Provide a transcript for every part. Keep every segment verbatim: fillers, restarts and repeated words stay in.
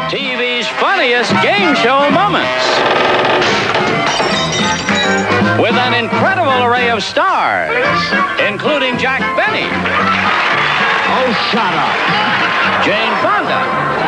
T V's funniest game show moments. With an incredible array of stars, including Jack Benny. Oh, shut up. Jane Fonda.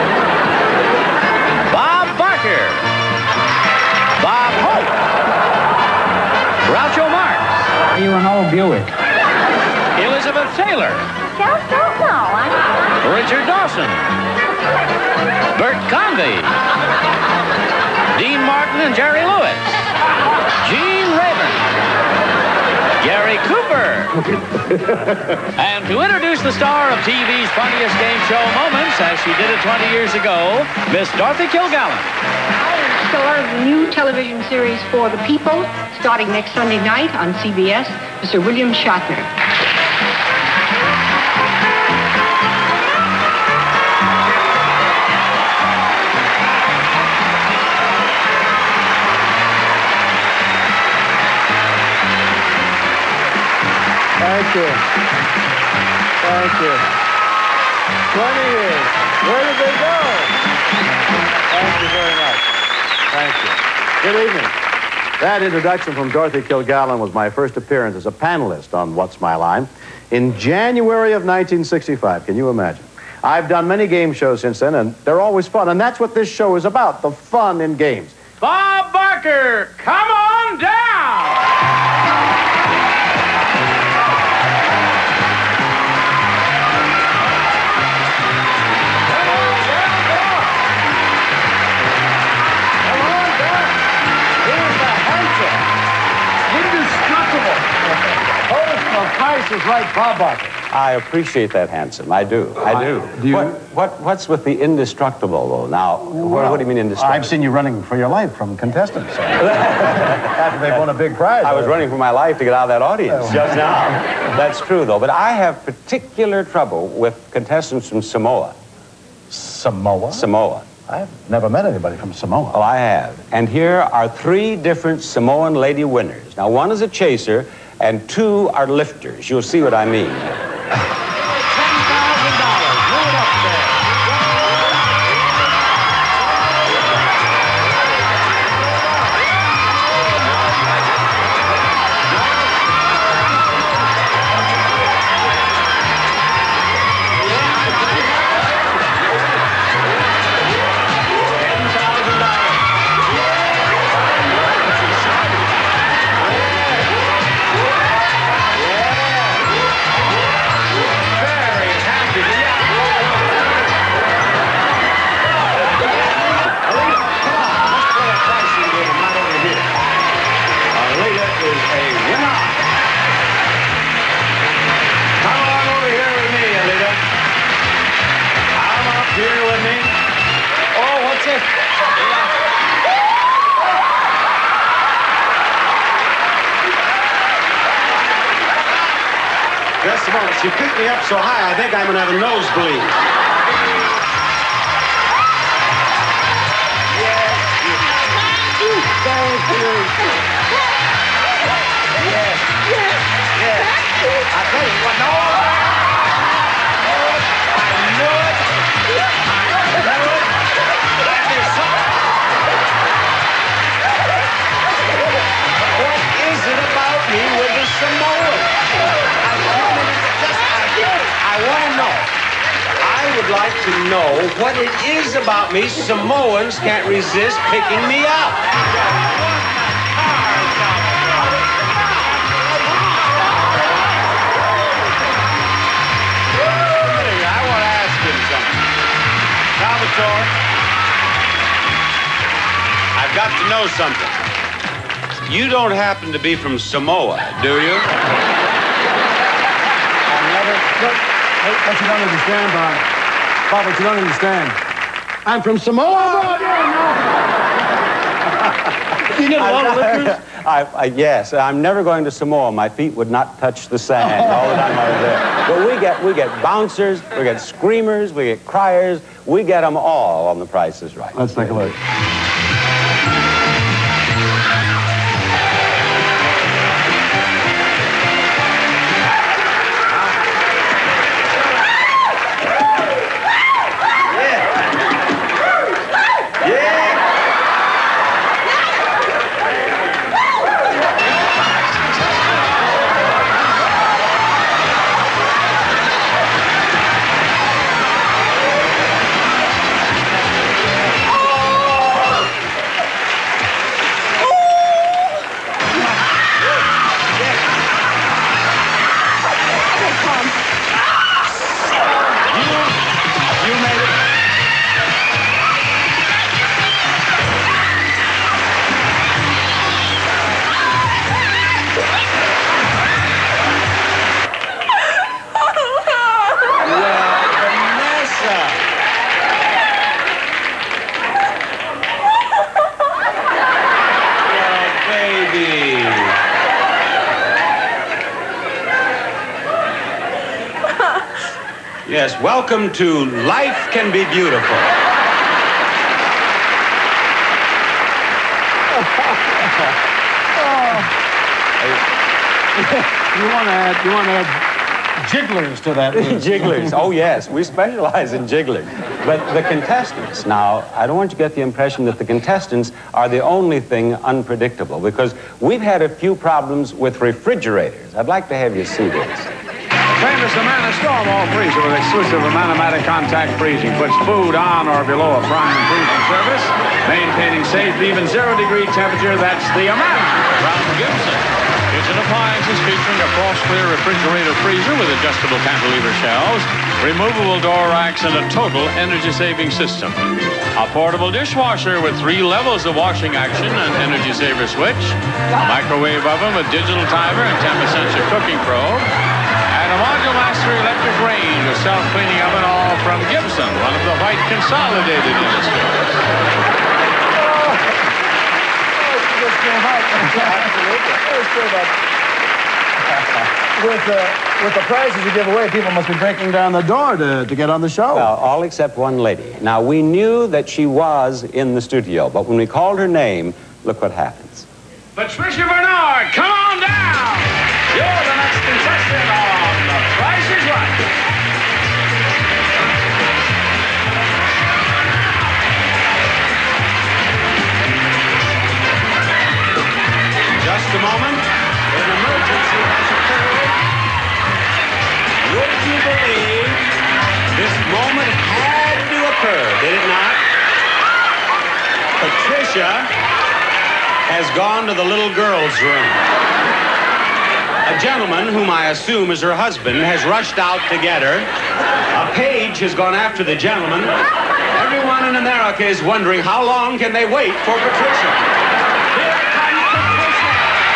Bob Barker. Bob Hope. Groucho Marx. Are you an old Buick? Elizabeth Taylor. Just don't know. I'm... Richard Dawson. Bert Convy. Dean Martin and Jerry Lewis. Gene Raven. Gary Cooper. And to introduce the star of T V's funniest game show moments, as she did it twenty years ago, Miss Dorothy Kilgallen. Star of the new television series For the People, starting next Sunday night on C B S, Mister William Shatner. Thank you. Thank you. twenty years. Where did they go? Thank you very much. Thank you. Good evening. That introduction from Dorothy Kilgallen was my first appearance as a panelist on What's My Line in January of nineteen sixty-five. Can you imagine? I've done many game shows since then, and they're always fun. And that's what this show is about, the fun in games. Bob Barker, come on down! Price is right, Bob Barker. I appreciate that, handsome. I do. I do. do you? What, what, what's with the indestructible, though? Now, Well, what do you mean indestructible? I've seen you running for your life from contestants. After they've won a big prize. I was running for my life to get out of that audience just now. That's true, though. But I have particular trouble with contestants from Samoa. Samoa? Samoa. I've never met anybody from Samoa. Oh, I have. And here are three different Samoan lady winners. Now, one is a chaser, and two are lifters. You'll see what I mean. Just a moment. She picked me up so high, I think I'm going to have a nosebleed. Yes. Thank you. Yes. Yes. Yes. I tell you what, no. I knew it. I knew it. There's something. What is it about me with the Samoans? I want to know. I would like to know what it is about me Samoans can't resist picking me up. I want to ask him something. Salvatore, I've got to know something. You don't happen to be from Samoa, do you? What you don't understand, Bob. Bob, what you don't understand. I'm from Samoa. You get a lot of lifters? I, I, yes, I'm never going to Samoa. My feet would not touch the sand all the time I was there. But we get, we get bouncers, we get screamers, we get criers. We get them all on The Price is Right. Let's take a look. Yes, welcome to Life Can Be Beautiful. You want to add, you want to add jigglers to that. Jigglers. Oh, yes. We specialize in jiggling. But the contestants, now, I don't want you to get the impression that the contestants are the only thing unpredictable, because we've had a few problems with refrigerators. I'd like to have you see this. Famous Amana Storm All Freezer with exclusive Amana-Matic contact freezing. Puts food on or below a frying and freezing surface, maintaining safe, even zero-degree temperature. That's the Amana from Gibson. Kitchen appliances featuring a frost-clear refrigerator freezer with adjustable cantilever shelves, removable door racks, and a total energy-saving system. A portable dishwasher with three levels of washing action and energy saver switch. A microwave oven with digital timer and ten percent cooking probe. And a Module Master electric range, a self-cleaning oven, all from Gibson, one of the white consolidated industries. With, uh, with the prizes you give away, people must be breaking down the door to, to get on the show. Well, all except one lady. Now, we knew that she was in the studio, but when we called her name, look what happens. Patricia Bernard, come on down! You're the next contestant on The Price is Right. Just a moment. An emergency has occurred. Would you believe this moment had to occur, did it not? Patricia has gone to the little girl's room. A gentleman, whom I assume is her husband, has rushed out to get her. A page has gone after the gentleman. Everyone in America is wondering how long can they wait for Patricia. Here comes Patricia.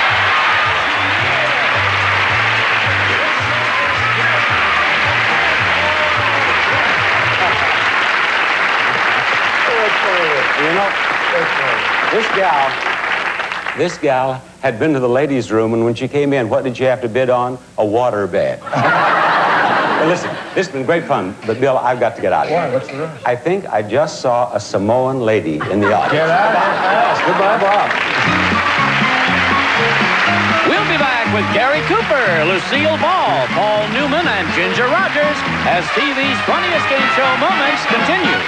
You know, this gal, this gal had been to the ladies' room, and when she came in, what did she have to bid on? A water bed. Well, listen, this has been great fun, but Bill, I've got to get out of here. Why? What's the rush? I think I just saw a Samoan lady in the audience. Get out fast. Goodbye, Bob. We'll be back with Gary Cooper, Lucille Ball, Paul Newman, and Ginger Rogers as T V's funniest game show moments continues.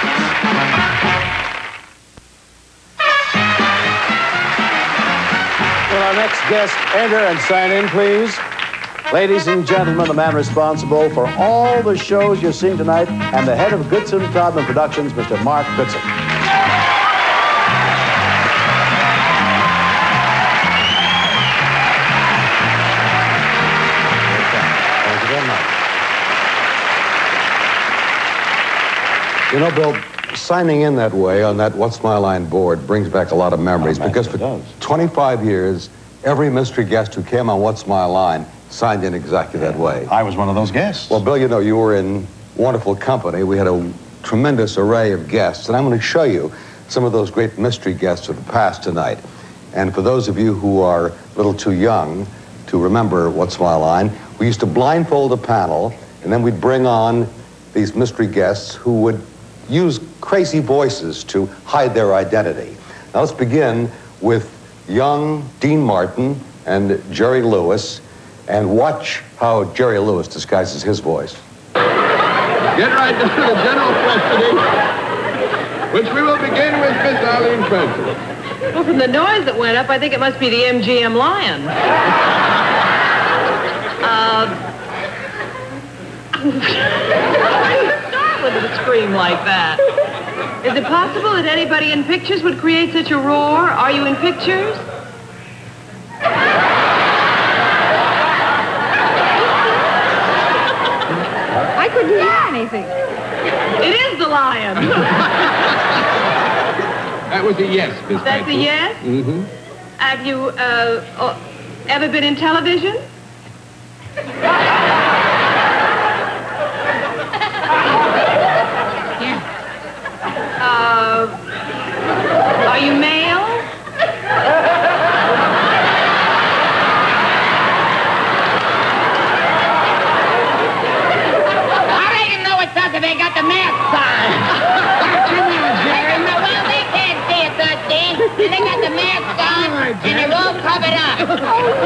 Will our next guest enter and sign in, please? Ladies and gentlemen, the man responsible for all the shows you've seen tonight and the head of Goodson Troutman Productions, Mister Mark Goodson. Thank you very much. You know, Bill, signing in that way on that What's My Line board brings back a lot of memories, Oh, because it for does. twenty-five years, every mystery guest who came on What's My Line signed in exactly that way. I was one of those guests. Well, Bill, you know, you were in wonderful company. We had a tremendous array of guests, and I'm going to show you some of those great mystery guests of the past tonight. And for those of you who are a little too young to remember What's My Line, we used to blindfold a panel, and then we'd bring on these mystery guests who would use crazy voices to hide their identity. Now let's begin with young Dean Martin and Jerry Lewis, and watch how Jerry Lewis disguises his voice. Get right down to the general questioning, which we will begin with Miss Arlene Francis. Well, from the noise that went up, I think it must be the M G M Lion. uh, start with a scream like that. Is it possible that anybody in pictures would create such a roar? Are you in pictures? I couldn't hear anything. It is the lion. That was a yes, Miss That's a Francis. yes? Mm-hmm. Have you uh, uh, ever been in television? uh, are you male? I don't even know what time Pump it up. You'll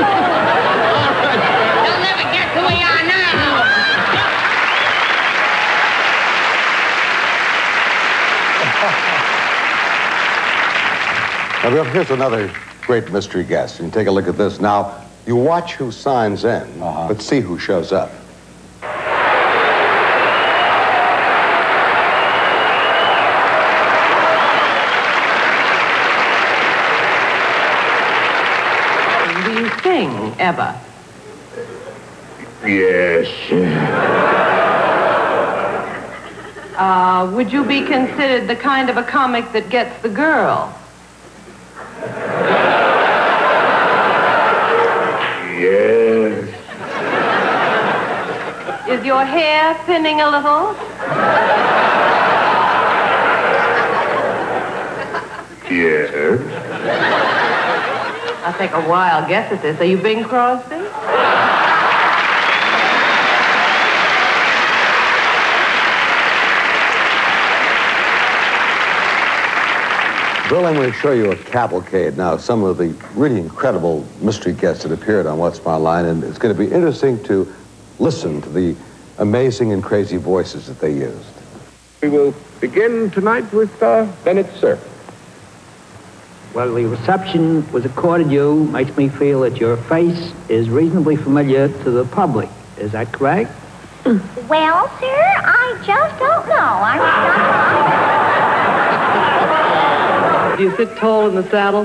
never get to where you are now. Now, Bill, here's another great mystery guest. You can take a look at this. Now, you watch who signs in, uh-huh. but see who shows up. Do you sing, ever? Yes. Uh, would you be considered the kind of a comic that gets the girl? Yes. Is your hair thinning a little? Yes. I'll take a wild guess at this. Are you Bing Crosby? Bill, I'm going to show you a cavalcade now, some of the really incredible mystery guests that appeared on What's My Line, and it's going to be interesting to listen to the amazing and crazy voices that they used. We will begin tonight with uh, Bennett Cerf. Well, the reception was accorded you makes me feel that your face is reasonably familiar to the public. Is that correct? Well, sir, I just don't know. I'm not... Do you sit tall in the saddle?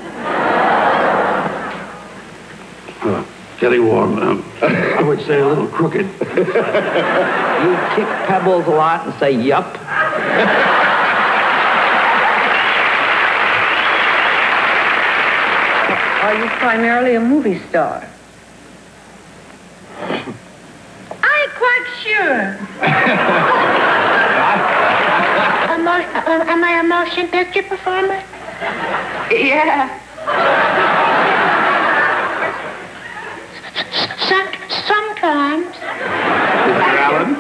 Uh, Kelly Warm, um, I would say a little crooked. You kick pebbles a lot and say, yup. Are you primarily a movie star? I'm quite sure. am, I, uh, am I a motion picture performer? Yeah. Some, sometimes. Mister Allen,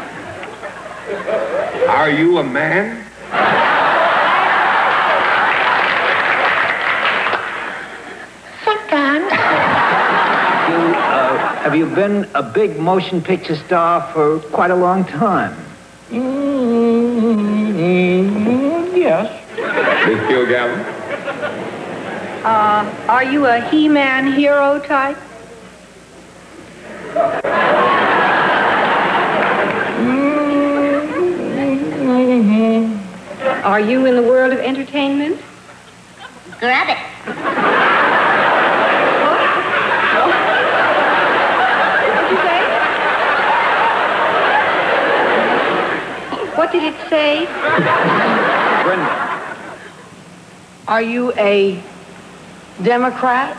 are you a man? Sometimes. You, uh, have you been a big motion picture star for quite a long time? Mm-hmm. Yes. Miss Kilgallen? Uh, are you a He-Man hero type? Mm-hmm. Are you in the world of entertainment? Grab it. What did it say? Brenda. Are you a Democrat?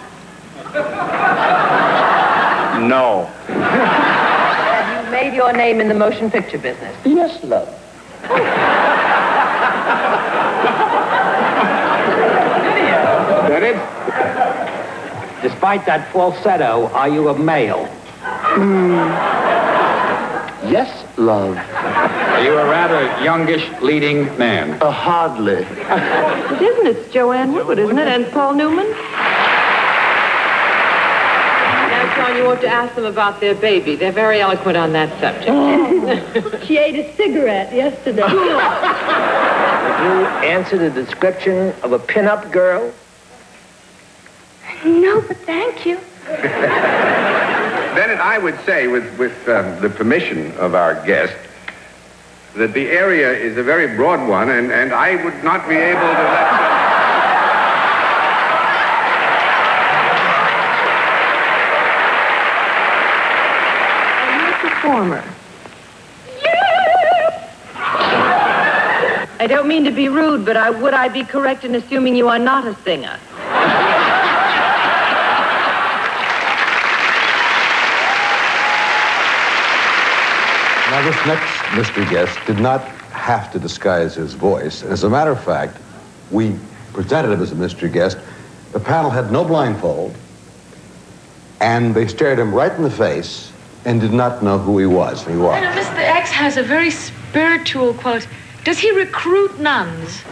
No. Have you made your name in the motion picture business? Yes, love. Bennett? Despite that falsetto, are you a male? Mm. Yes, love. Are you a rather youngish leading man? Uh, hardly. It isn't. It's Joanne Woodward, isn't it? And Paul Newman? Now, John, you ought to ask them about their baby. They're very eloquent on that subject. Oh. She ate a cigarette yesterday. Would you answer the description of a pin-up girl? No, but thank you. Bennett, I would say, with, with um, the permission of our guest, that the area is a very broad one, and, and I would not be able to let... Are you a performer? I don't mean to be rude, but I, would I be correct in assuming you are not a singer? Now, this next mystery guest did not have to disguise his voice. As a matter of fact, we presented him as a mystery guest. The panel had no blindfold, and they stared him right in the face and did not know who he was. And he walked. You know, Mister X has a very spiritual quality. Does he recruit nuns?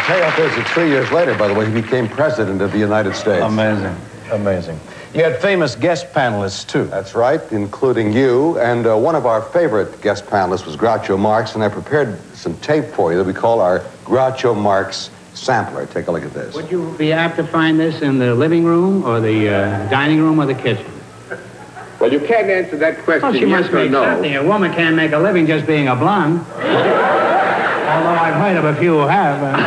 payoff is that three years later, by the way, he became president of the United States. Amazing. Amazing. You had famous guest panelists, too. That's right, including you. And uh, one of our favorite guest panelists was Groucho Marx, and I prepared some tape for you that we call our Groucho Marx sampler. Take a look at this. Would you be apt to find this in the living room or the uh, dining room or the kitchen? Well, you can't answer that question. Well, she yes must or be no. accepting. A woman can't make a living just being a blonde. Although I've heard of a few who have. Uh...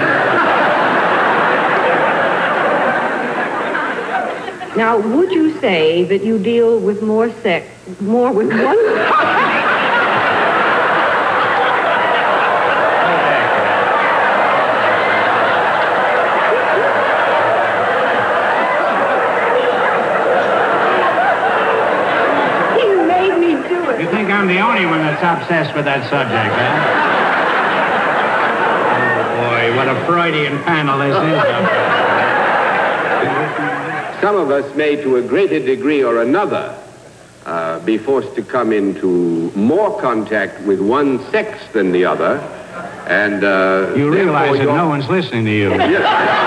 Now, would you say that you deal with more sex, more with one... I'm the only one that's obsessed with that subject, huh? Oh, boy, what a Freudian panel this is. Some of us may, to a greater degree or another, uh, be forced to come into more contact with one sex than the other, and... Uh, you realize that no one's listening to you. Yes.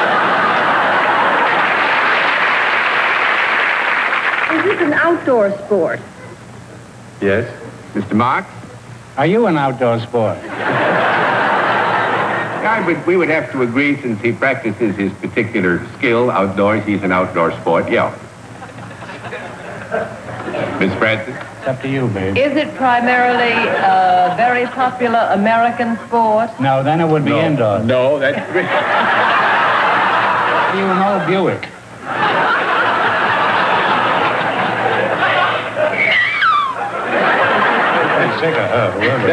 Is this an outdoor sport? Yes. Mister Marx? Are you an outdoor sport? I would, we would have to agree, since he practices his particular skill outdoors, he's an outdoor sport, yeah. Miss Francis? It's up to you, babe. Is it primarily a very popular American sport? No, then it would be no. indoors. No, that's great. You an old Buick. Sick of her, whoever.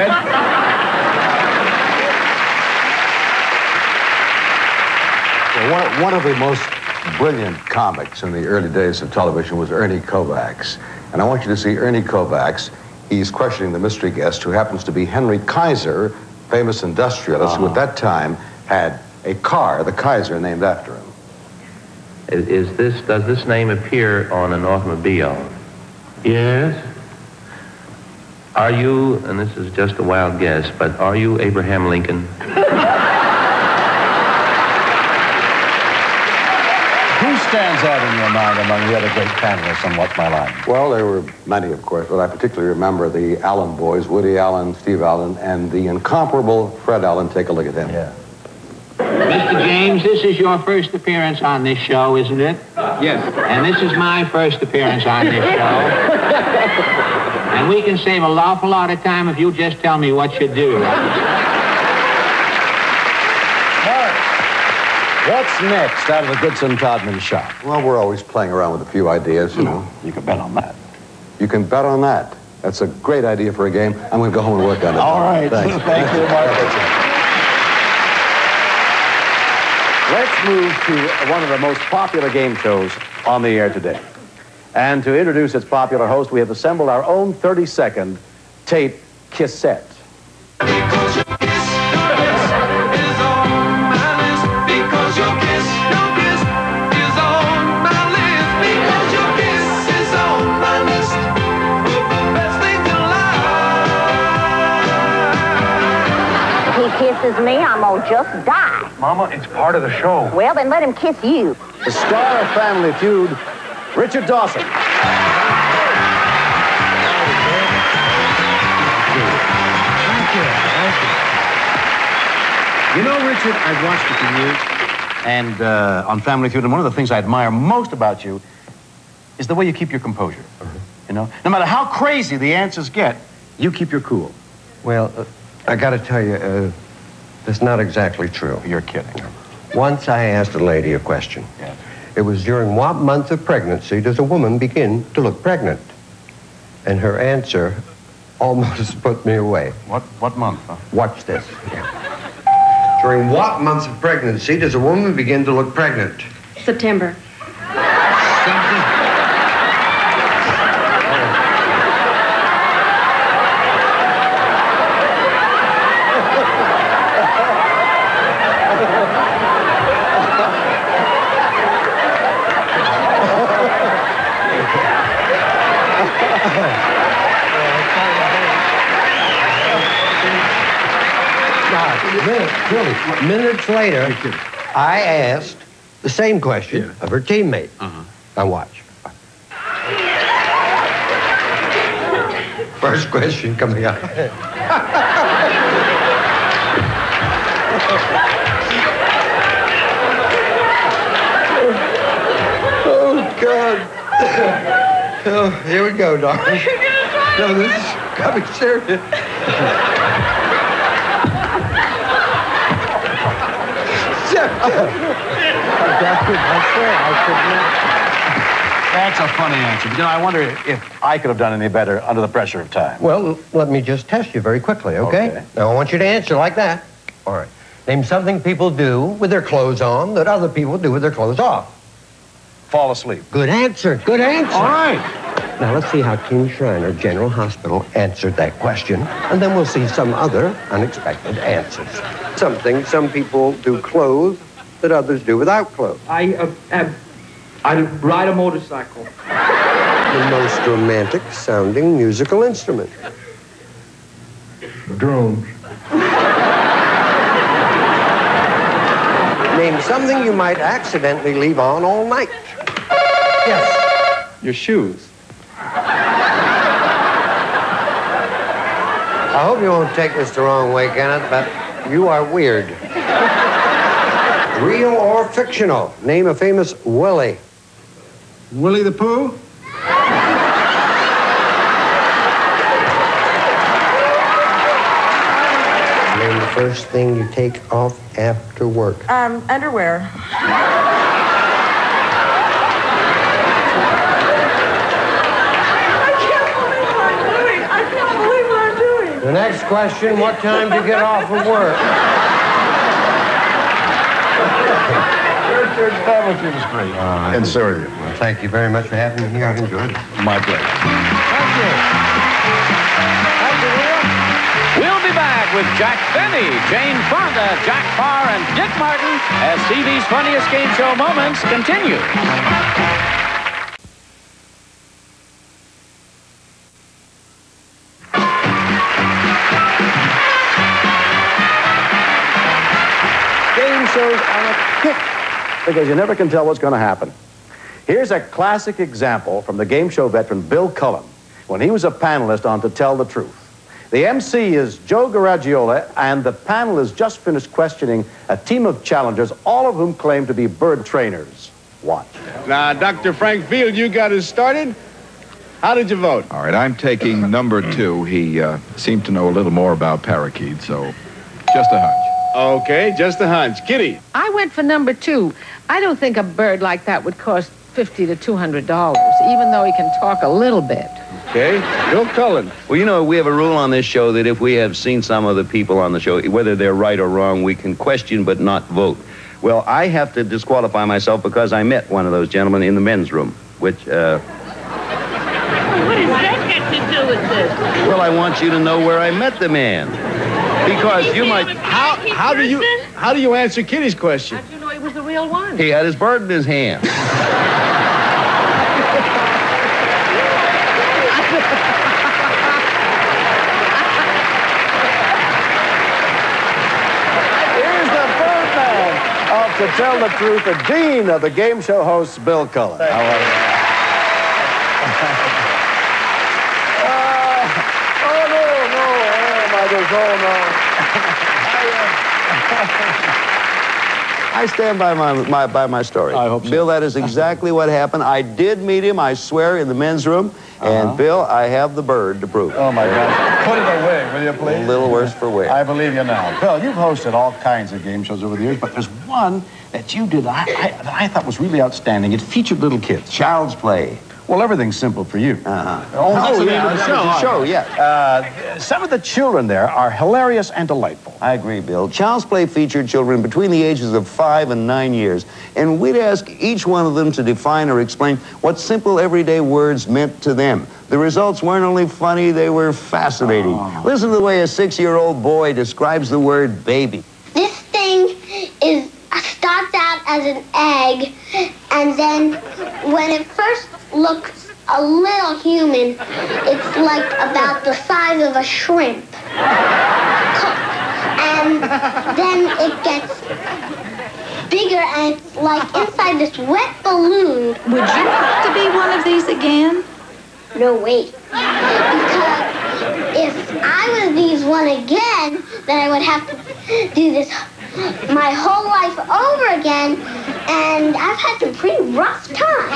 Well, one, one of the most brilliant comics in the early days of television was Ernie Kovacs. And I want you to see Ernie Kovacs. He's questioning the mystery guest, who happens to be Henry Kaiser, famous industrialist, uh-huh. who at that time had a car, the Kaiser, named after him. Is, is this, does this name appear on an automobile? Yes. Are you, and this is just a wild guess, but are you Abraham Lincoln? Who stands out in your mind among the other great panelists on What's My Line? Well, there were many, of course, but I particularly remember the Allen boys, Woody Allen, Steve Allen, and the incomparable Fred Allen. Take a look at him. Yeah. Mister James, this is your first appearance on this show, isn't it? Yes. And this is my first appearance on this show. And we can save a awful lot of time if you just tell me what you do. Mark, what's next out of the Goodson Todman shop? Well, we're always playing around with a few ideas, you know. You can bet on that. You can bet on that. That's a great idea for a game. I'm going to go home and work on it. All right. Thanks. Thank you, Mark. Let's move to one of the most popular game shows on the air today. And to introduce its popular host, we have assembled our own thirty-second tape cassette. Because your kiss, your kiss is on my list. Because your kiss, your kiss is on my list. Because your kiss is on my list of the best things in life. If he kisses me, I'm gonna just die. Mama, it's part of the show. Well, then let him kiss you. The star of Family Feud, Richard Dawson. Thank you. Thank you. You know, Richard, I've watched you for years, and uh, on Family Feud, and one of the things I admire most about you is the way you keep your composure. Uh-huh. You know, no matter how crazy the answers get, you keep your cool. Well, uh, I got to tell you, uh, that's not exactly true. You're kidding. Once I asked a lady a question. Yeah. It was during what month of pregnancy does a woman begin to look pregnant? And her answer almost put me away. What what month? Huh? Watch this. Yeah. During what month of pregnancy does a woman begin to look pregnant? September. Minutes, really. Minutes later, I asked the same question of her teammate. Uh-huh. Now watch. First question coming up. Oh, God. Oh, here we go, darling. No, this is coming serious. That's a funny answer. But, you know, I wonder if I could have done any better under the pressure of time. Well, let me just test you very quickly, okay? Okay. Now, I want you to answer like that. All right. Name something people do with their clothes on that other people do with their clothes off. Fall asleep. Good answer. Good answer. All right. Now, let's see how Kim Shriner General Hospital answered that question, and then we'll see some other unexpected answers. Something some people do clothes that others do without clothes. I, uh, uh, I ride a motorcycle. The most romantic sounding musical instrument. Drums. Name something you might accidentally leave on all night. Yes. Your shoes. I hope you won't take this the wrong way, Kenneth, but you are weird. Real or fictional? Name a famous Willie. Willie the Pooh? Name the first thing you take off after work. Um, underwear. The next question, what time do you get off of work? Your establishment is great. Uh, and so are you. Well, thank you very much for having me here. I've enjoyed it. My pleasure. Thank you. Thank you, Will. We'll be back with Jack Benny, Jane Fonda, Jack Parr, and Dick Martin as T V's funniest game show moments continue. Game shows are a kick because you never can tell what's going to happen. Here's a classic example from the game show veteran Bill Cullen when he was a panelist on To Tell the Truth. The M C is Joe Garagiola, and the panel has just finished questioning a team of challengers, all of whom claim to be bird trainers. Watch. Now, Doctor Frank Field, you got us started. How did you vote? All right, I'm taking number two. He uh, seemed to know a little more about parakeets, so just a hunch. Okay, just a hunch. Kitty. I went for number two. I don't think a bird like that would cost fifty to two hundred dollars, even though he can talk a little bit. Okay, Bill Cullen. Well, you know, we have a rule on this show that if we have seen some of the people on the show, whether they're right or wrong, we can question but not vote. Well, I have to disqualify myself because I met one of those gentlemen in the men's room, which, uh... What does that get to do with this? well, I want you to know where I met the man. Because you might... How, how do you how do you answer Kitty's question? How'd you know he was the real one? He had his bird in his hand. Here's the Birdman of To Tell the Truth, the dean of the game show hosts, Bill Cullen. How are you? uh, oh, no, no. Oh, my goodness. Oh, no. I stand by my, my by my story. I hope so. Bill, that is exactly what happened. I did meet him, I swear, in the men's room. Uh-huh. And, Bill, I have the bird to prove it. Oh, my God. Put it away, will you, please? A little worse for wear. I believe you now. Bill, you've hosted all kinds of game shows over the years, but there's one that you did I, I, that I thought was really outstanding. It featured little kids. Child's Play. Well, everything's simple for you. Uh-huh. Oh, That's the yeah, name of the that show, was the huh? show, yeah. Uh, some of the children there are hilarious and delightful. I agree, Bill. Child's Play featured children between the ages of five and nine years, and we'd ask each one of them to define or explain what simple everyday words meant to them. The results weren't only funny, they were fascinating. Oh. Listen to the way a six-year-old boy describes the word baby. This thing is starts out as an egg, and then when it first looks a little human, it's like about the size of a shrimp. And then it gets bigger and it's like inside this wet balloon. Would you have to be one of these again? No, wait. Because if I was these one again, then I would have to do this my whole life over again, and I've had some pretty rough time.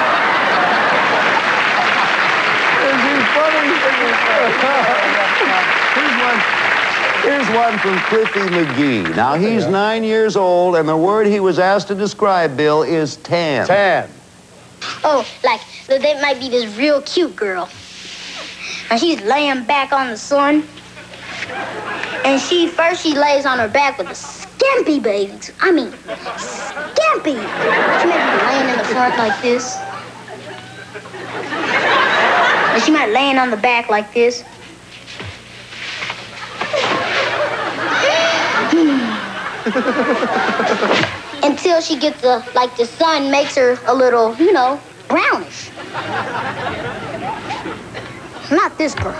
Here's one from Cliffy McGee. Now, he's nine years old, and the word he was asked to describe, Bill, is tan. Tan. Oh, like, so there might be this real cute girl. And she's laying back on the sun. And she, first she lays on her back with a skimpy baby. I mean, skimpy. She might be laying in the front like this. And she might be laying on the back like this. Until she gets a, like the sun makes her a little, you know, brownish. Not this girl.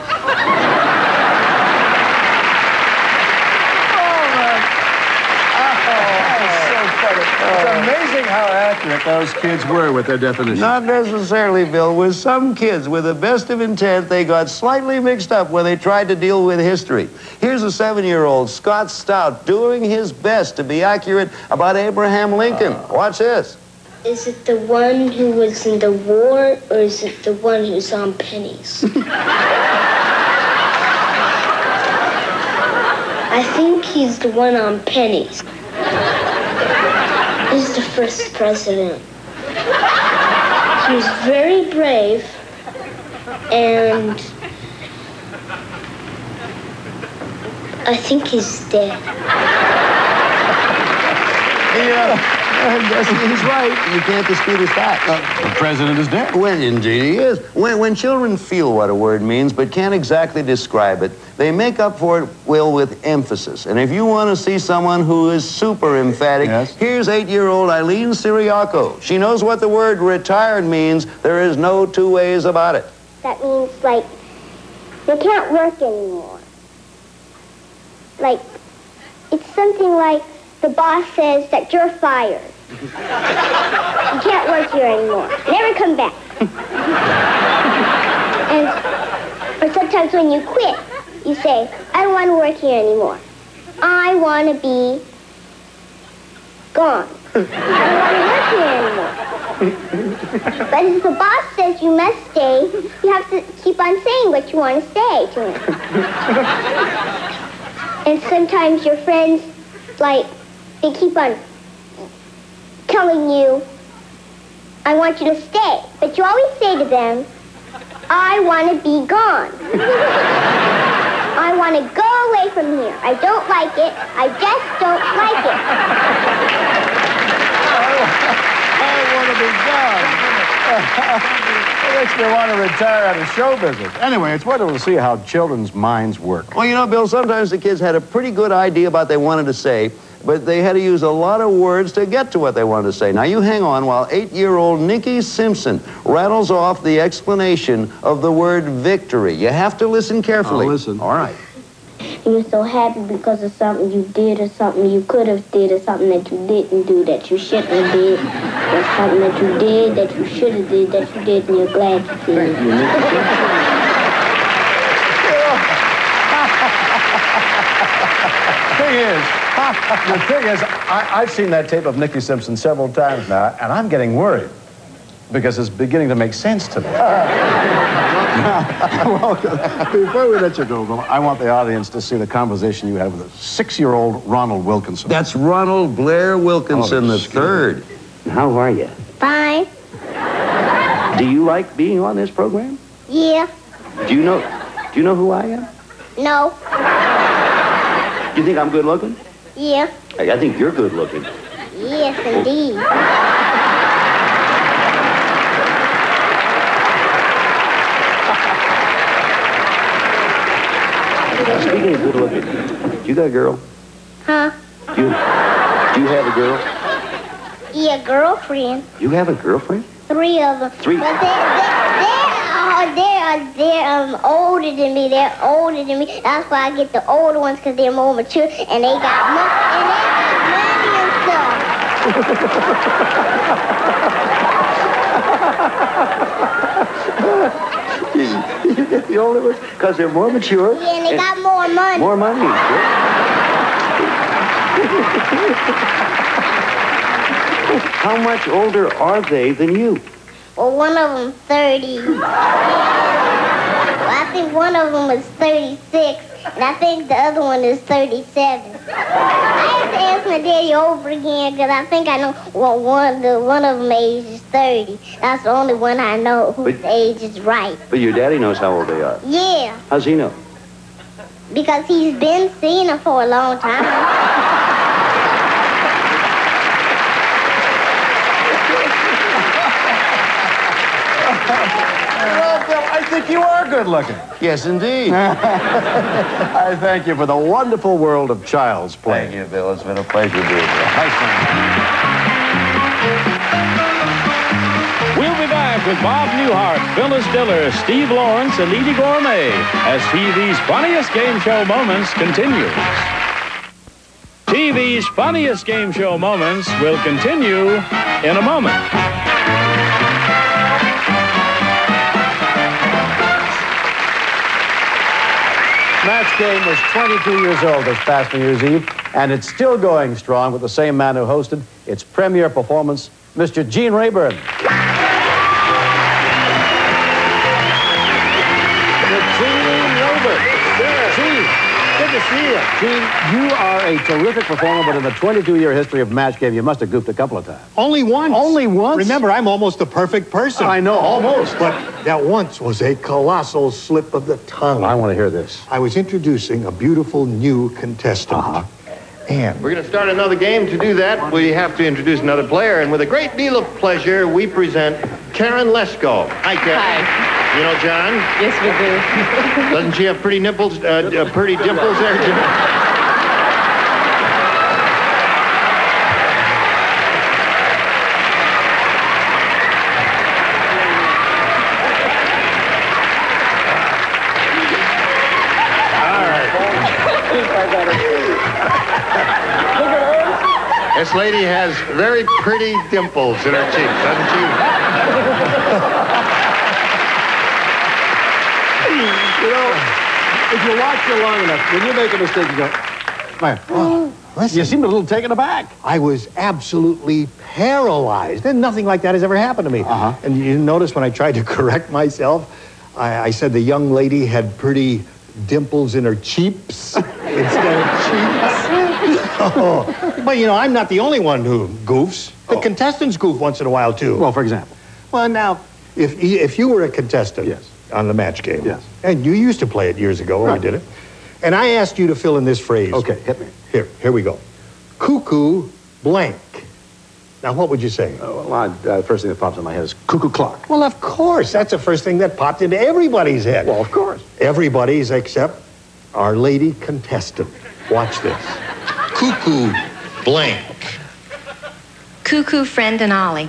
It's amazing how accurate those kids were with their definition. Not necessarily, Bill. With some kids, with the best of intent, they got slightly mixed up when they tried to deal with history. Here's a seven-year-old, Scott Stout, doing his best to be accurate about Abraham Lincoln. Watch this. Is it the one who was in the war, or is it the one who's on pennies? I think he's the one on pennies. He's the first president. He was very brave, and I think he's dead. Yeah, I guess he's right. You can't dispute his facts. Uh, the president is dead. Well, indeed he is. When, when children feel what a word means but can't exactly describe it, they make up for it, Will, with emphasis. And if you want to see someone who is super emphatic, yes. Here's eight-year-old Eileen Siriaco. She knows what the word retired means. There is no two ways about it. That means, like, you can't work anymore. Like, it's something like the boss says that you're fired. You can't work here anymore. Never come back. And, or sometimes when you quit, you say, I don't want to work here anymore. I want to be gone. I don't want to work here anymore. But if the boss says you must stay, you have to keep on saying what you want to say to him. And sometimes your friends, like, they keep on telling you, I want you to stay. But you always say to them, I want to be gone. I want to go away from here. I don't like it. I just don't like it. I want to be gone. It makes me want to retire out of show business. Anyway, it's wonderful to see how children's minds work. Well, you know, Bill, sometimes the kids had a pretty good idea about what they wanted to say, but they had to use a lot of words to get to what they wanted to say. Now, you hang on while eight-year-old Nikki Simpson rattles off the explanation of the word victory. You have to listen carefully. I'll listen. All right. You're so happy because of something you did or something you could have did or something that you didn't do that you shouldn't have did or something that you did that you should have did that you did and you're glad you did. Thank you, Nikki. thing is, the thing is, I, I've seen that tape of Nikki Simpson several times now, and I'm getting worried because it's beginning to make sense to me. Well, before we let you go, Bill, I want the audience to see the conversation you had with a six-year-old Ronald Wilkinson. That's Ronald Blair Wilkinson the third. How are you? Fine. Do you like being on this program? Yeah. Do you know? Do you know who I am? No. Do you think I'm good looking? Yeah. I, I think you're good looking. Yes, indeed. Speaking of good looking, you got a girl? Huh? Do you, do you have a girl? Yeah, girlfriend. You have a girlfriend? Three of them. Three? But they, they, they Oh, they're, they're um, older than me. They're older than me. That's why I get the older ones, because they're more mature, and they got money, and they got money and You get the older ones because they're more mature. Yeah, and they got more money. More money. How much older are they than you? Well, one of them thirty. Well, I think one of them is thirty-six, and I think the other one is thirty-seven. I have to ask my daddy over again, because I think I know what one, the, one of them age is thirty. That's the only one I know whose But- age is right. But your daddy knows how old they are. Yeah, How's he know? because he's been seeing them for a long time. Well, Bill, I think you are good looking. Yes, indeed. I thank you for the wonderful world of child's play. Thank you, Bill. It's been a pleasure being here. Nice one. We'll be back with Bob Newhart, Phyllis Diller, Steve Lawrence, and Edie Gourmet as T V's funniest game show moments continues. T V's funniest game show moments will continue in a moment. Match Game was twenty-two years old this past New Year's Eve, and it's still going strong with the same man who hosted its premiere performance, Mister Gene Rayburn. Gene Rayburn. Gene, good to see you. Gene, you are a terrific performer, but in the twenty-two-year history of Match Game, you must have goofed a couple of times. Only once. Only once? Remember, I'm almost the perfect person. I know, almost. But that once was a colossal slip of the tongue. I want to hear this. I was introducing a beautiful new contestant. Uh-huh. And We're going to start another game. To do that, we have to introduce another player. And with a great deal of pleasure, we present Karen Lesko. Hi, Karen. Hi. You know John? Yes, we do. Doesn't she have pretty nipples, uh, uh, pretty dimples there, John? This lady has very pretty dimples in her cheeks, doesn't she? You know, if you watch her long enough, when you make a mistake, you go, man, oh, listen, you seem a little taken aback. I was absolutely paralyzed. And nothing like that has ever happened to me. Uh-huh. And you notice when I tried to correct myself, I, I said the young lady had pretty dimples in her cheeks instead of cheeks. Oh. But, you know, I'm not the only one who goofs. The Oh. contestants goof once in a while, too. Well, for example. Well, now, if if you were a contestant Yes. on the Match Game, Yes. and you used to play it years ago when Right. we did it, and I asked you to fill in this phrase. Okay, hit me. Here, here we go. Cuckoo blank. Now, what would you say? Uh, well, I, uh, the first thing that pops in my head is cuckoo clock. Well, of course. That's the first thing that popped into everybody's head. Well, of course. Everybody's except our lady contestant. Watch this. Cuckoo blank. Cuckoo, Friend, and Ollie.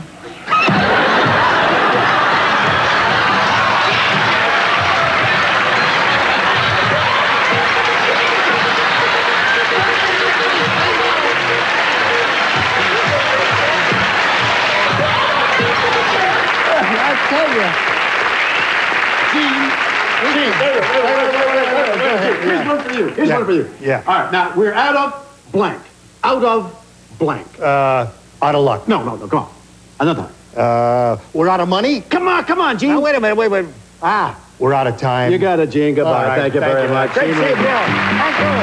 I tell you. Gene, Gene, here's one for you. Here's Yeah. one for you. Yeah. All right, now we're out of blank. Out of blank. Uh, out of luck. No, no, no, come on. Another time. Uh, we're out of money? Come on, come on, Gene. Now, wait a minute, wait, wait. Ah, we're out of time. You got it, Gene. Goodbye. All right, Thank you thank very you. much. Great Gene save, Rayburn. Bill. Thank you.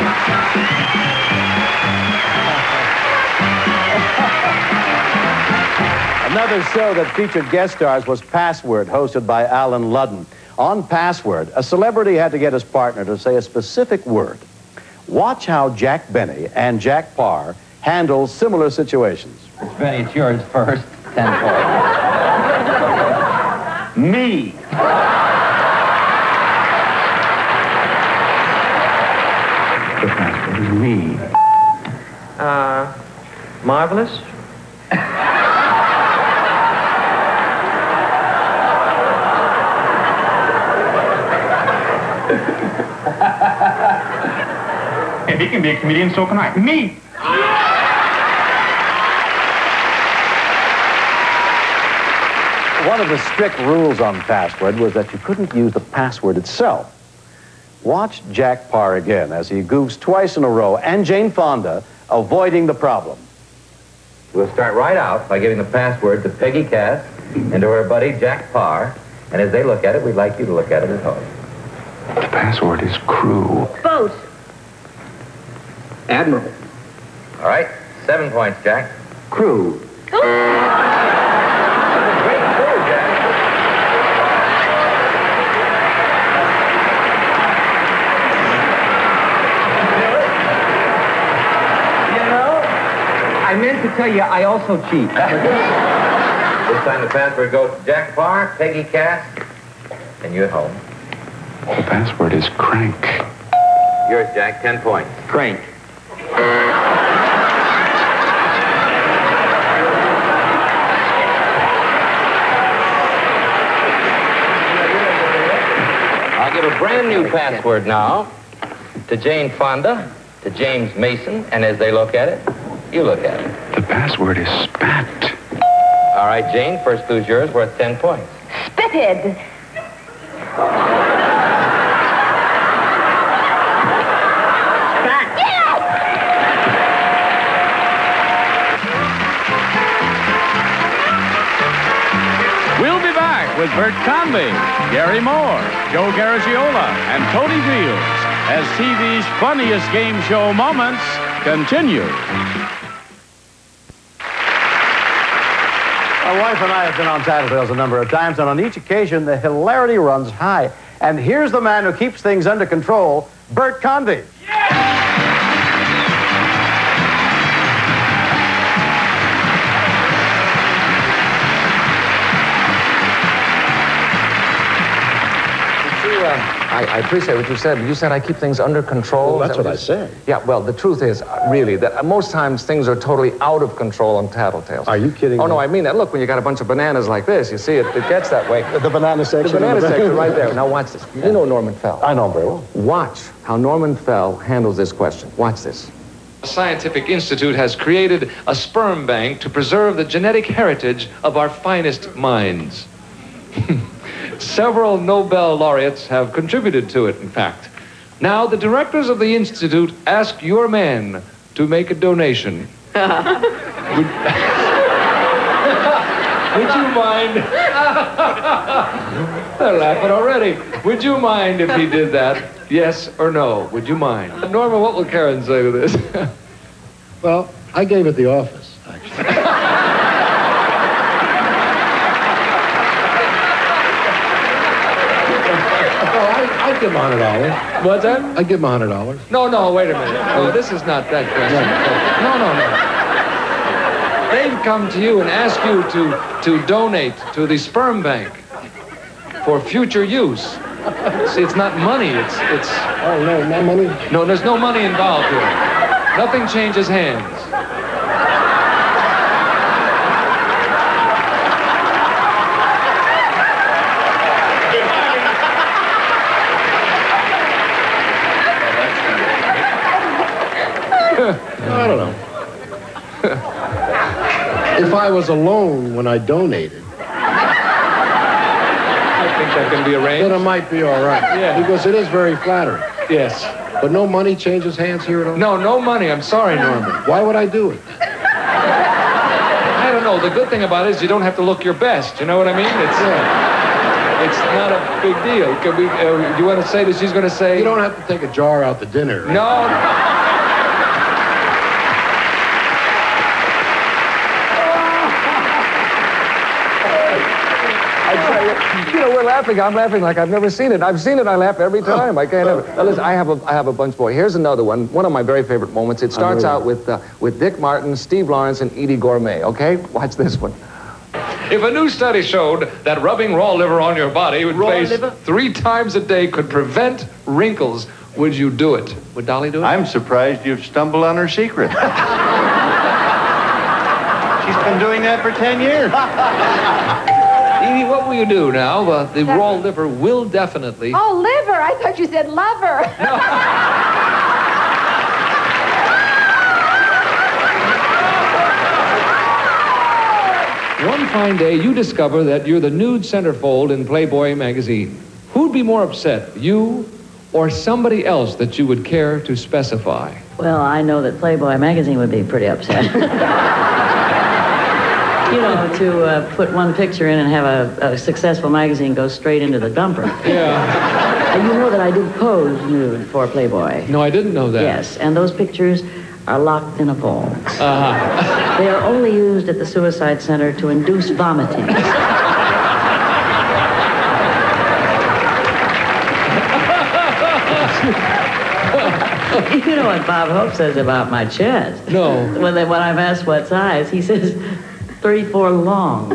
Another show that featured guest stars was Password, hosted by Alan Ludden. On Password, a celebrity had to get his partner to say a specific word. Watch how Jack Benny and Jack Parr handle similar situations. Benny, it's yours first. Ten four. Me. Me. Uh, marvelous. If he can be a comedian, so can I. Me! One of the strict rules on password was that you couldn't use the password itself. Watch Jack Parr again as he goofs twice in a row, and Jane Fonda avoiding the problem. We'll start right out by giving the password to Peggy Cass and to her buddy Jack Parr. And as they look at it, we'd like you to look at it at home. The password is crew. Boat. Admiral. All right, seven points, Jack. Crew. I meant to tell you, I also cheat. This time the password goes to Jack Parr, Peggy Cass, and you at home. The password is crank. Yours, Jack, ten points. Crank. I'll give a brand new password now to Jane Fonda, to James Mason, and as they look at it, you look at it. The password is spat. All right, Jane, first clue's yours, worth ten points. Spitted. We'll be back with Bert Convy, Gary Moore, Joe Garagiola, and Tony Fields as T V's funniest game show moments continue. My wife and I have been on Tattletales a number of times, and on each occasion, the hilarity runs high. And here's the man who keeps things under control, Bert Convy. I, I appreciate what you said. You said I keep things under control. Well, that's that what I you- said. Yeah, well, the truth is, uh, really, that uh, most times things are totally out of control on Tattletales. Are you kidding Oh, me? no, I mean that. Look, when you got a bunch of bananas like this, you see it, it gets that way. The banana section. The banana in the- section right there. Now watch this. You know Norman Fell. I know him very well. Watch how Norman Fell handles this question. Watch this. A scientific institute has created a sperm bank to preserve the genetic heritage of our finest minds. Several Nobel laureates have contributed to it, in fact. Now, the directors of the institute ask your man to make a donation. Would, would you mind? They're laughing already. Would you mind if he did that? Yes or no? Would you mind? Norma, what will Karen say to this? Well, I gave it the office, actually. I'd give him a hundred dollars. What's that? I'd give him a hundred dollars. No, no, wait a minute. No, this is not that question. No, no, no. They've come to you and asked you to, to donate to the sperm bank for future use. See, it's not money. It's, it's... Oh, no, no money? No, there's no money involved here. Nothing changes hands. I don't know. If I was alone when I donated, I think that can be arranged. then it might be all right. Yeah. Because it is very flattering. Yes. But no money changes hands here at all? No, no money. I'm sorry, Norman. Why would I do it? I don't know. The good thing about it is you don't have to look your best. You know what I mean? It's uh, it's not a big deal. Can we? Uh, do you want to say that she's going to say? You don't have to take a jar out to dinner. No. I tell you, you know, we're laughing. I'm laughing like I've never seen it. I've seen it. I laugh every time. I can't have it. Now, listen, I have a, I have a bunch more. Here's another one. One of my very favorite moments. It starts out with uh, with Dick Martin, Steve Lawrence, and Edie Gourmet. Okay, watch this one. If a new study showed that rubbing raw liver on your body with Raw face liver? three times a day could prevent wrinkles, would you do it? Would Dolly do it? I'm surprised you've stumbled on her secret. She's been doing that for ten years. Edie, what will you do now? Uh, the raw liver will definitely... Oh, liver. I thought you said lover. One fine day, you discover that you're the nude centerfold in Playboy magazine. Who'd be more upset, you or somebody else that you would care to specify? Well, I know that Playboy magazine would be pretty upset. You know, to uh, put one picture in and have a, a successful magazine go straight into the dumper. Yeah. And you know that I did pose nude for Playboy. No, I didn't know that. Yes, and those pictures are locked in a vault. Uh-huh. They are only used at the suicide center to induce vomiting. You know what Bob Hope says about my chest? No. When, they, when I'm asked what size, he says thirty-four long.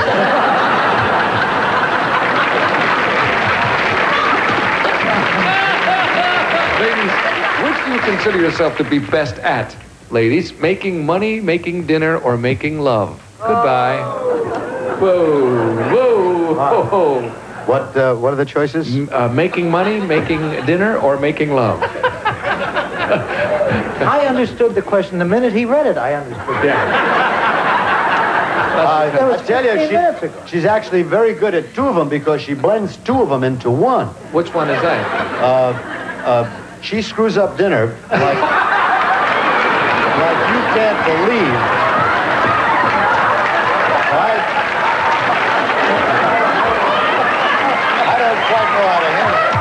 Ladies, which do you consider yourself to be best at? Ladies, making money, making dinner, or making love? Goodbye. Whoa, whoa, whoa. What, uh, what are the choices? M- uh, making money, making dinner, or making love? I understood the question the minute he read it. I understood. Yeah. Uh, That was I tell you, fifteen minutes ago. she, she's actually very good at two of them because she blends two of them into one. Which one is that? Uh, uh, she screws up dinner like, like you can't believe. I, I don't quite know how to handle it.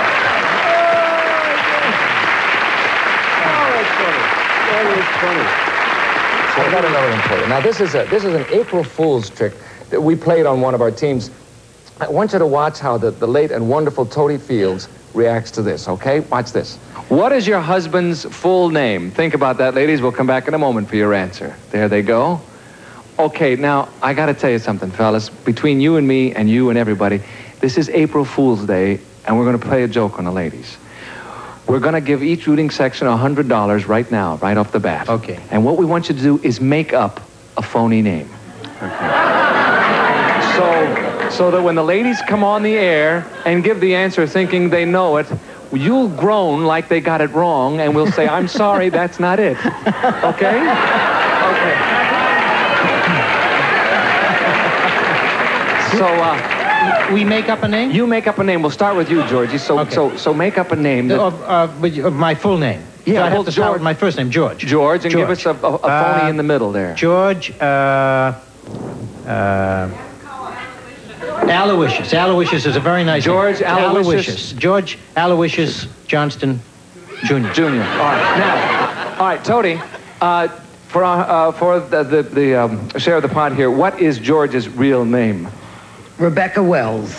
Oh, that's funny. That is funny. I've got another one for you. Now, this is a this is an April Fool's trick that we played on one of our teams. I want you to watch how the, the late and wonderful Toady Fields reacts to this, okay? Watch this. What is your husband's full name? Think about that, ladies. We'll come back in a moment for your answer. There they go. Okay, now, I got to tell you something, fellas. Between you and me and you and everybody, this is April Fool's Day, and we're going to play a joke on the ladies. We're going to give each rooting section one hundred dollars right now, right off the bat. Okay. And what we want you to do is make up a phony name. Okay. So, so that when the ladies come on the air and give the answer thinking they know it, you'll groan like they got it wrong, and we'll say, I'm sorry, that's not it. Okay? Okay. So, uh... We make up a name? You make up a name. We'll start with you, Georgie. So, okay. so, so make up a name. That... Of, uh, of my full name. Yeah, so I well, have to start George, with my first name, George. George, and George. give us a, a, a phony uh, in the middle there. George, uh, uh, Aloysius. Aloysius is a very nice George name. Aloysius. Aloysius. George Aloysius Johnston, Junior Junior. All right. Now, all right, Toady, uh, for, uh, for the, the, the um, share of the pot here, what is George's real name? Rebecca Wells.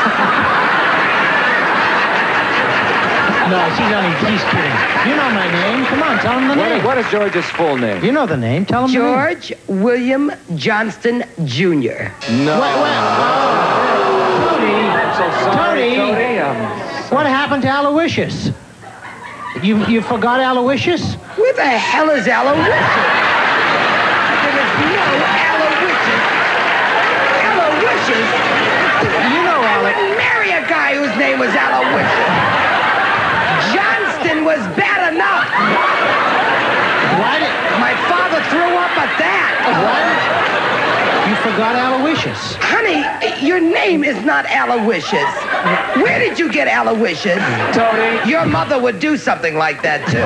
No, she's only, he's kidding. You know my name. Come on, tell him the what, name. What is George's full name? You know the name. Tell him George the name. William Johnston, Junior No. What, what? Oh, Tony. I'm so sorry, Tony. Tony. Um, What happened to Aloysius? You, you forgot Aloysius? Where the hell is Aloysius? There is no Aloysius. Aloysius? You know I Aloysius. wouldn't marry a guy whose name was Aloysius. Johnston was bad enough. Why did... My father threw up at that. What? You forgot Aloysius. Honey, your name is not Aloysius. Where did you get Aloysius? Tony. Your mother would do something like that, too.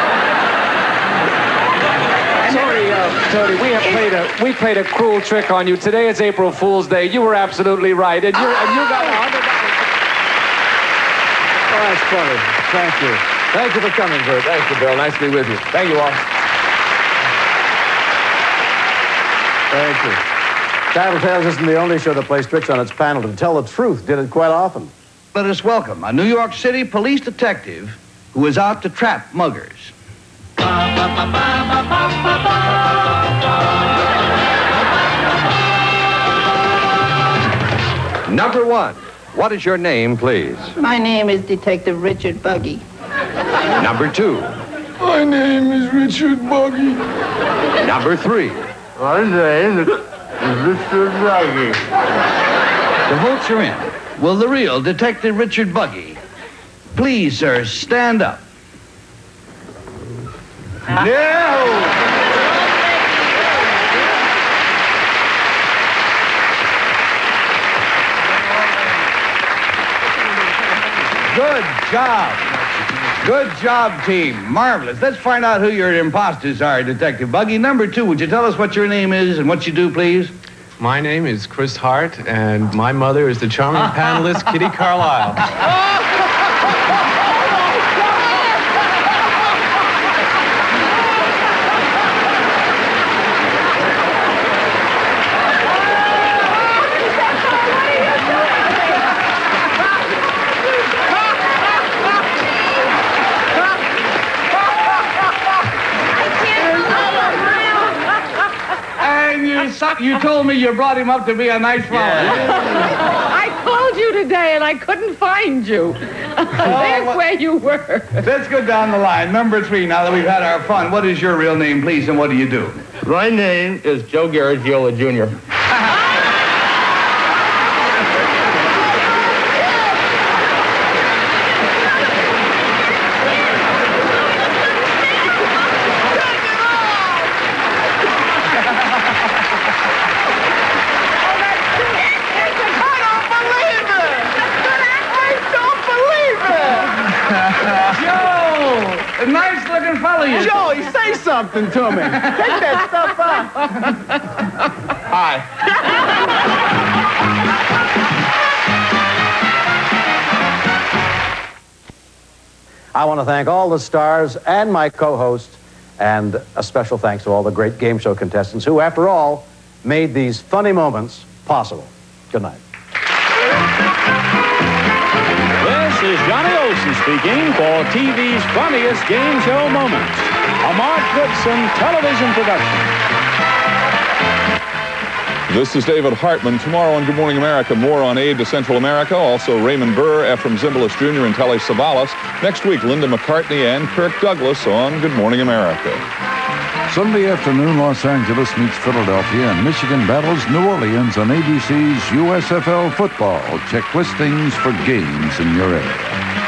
Sorry, uh, Tony, we have played a we played a cruel trick on you. Today is April Fool's Day. You were absolutely right, and you and you got a hundred dollars. Oh, that's funny. Thank you. Thank you for coming, Bert. Thank you, Bill. Nice to be with you. Thank you all. Thank you. Tattletales isn't the only show that plays tricks on its panel. To tell the truth, did it quite often. Let us welcome a New York City police detective who is out to trap muggers. Number one, what is your name, please? My name is Detective Richard Buggy. Number two. My name is Richard Buggy. Number three. My name is Richard Buggy. The votes are in. Will the real Detective Richard Buggy please, sir, stand up? No! Good job. Good job, team. Marvelous. Let's find out who your imposters are, Detective Buggy. Number two, would you tell us what your name is and what you do, please? My name is Chris Hart, and my mother is the charming panelist, Kitty Carlisle. You told me you brought him up to be a nice fellow. I called you today and I couldn't find you. There's well, where you were. Let's go down the line. Number three, now that we've had our fun, what is your real name, please, and what do you do? My name is Joe Garagiola Junior A nice-looking fellow, you. Joey, say something to me. Take that stuff off. Hi. I want to thank all the stars and my co-host, and a special thanks to all the great game show contestants who, after all, made these funny moments possible. Good night. This is Johnny Olson speaking for T V's funniest game show moments, a Mark Goodson television production. This is David Hartman. Tomorrow on Good Morning America, more on aid to Central America. Also Raymond Burr, Ephraim Zimbalist Junior, and Telly Savalas. Next week, Linda McCartney and Kirk Douglas on Good Morning America. Sunday afternoon, Los Angeles meets Philadelphia, and Michigan battles New Orleans on A B C's U S F L Football. Check listings for games in your area.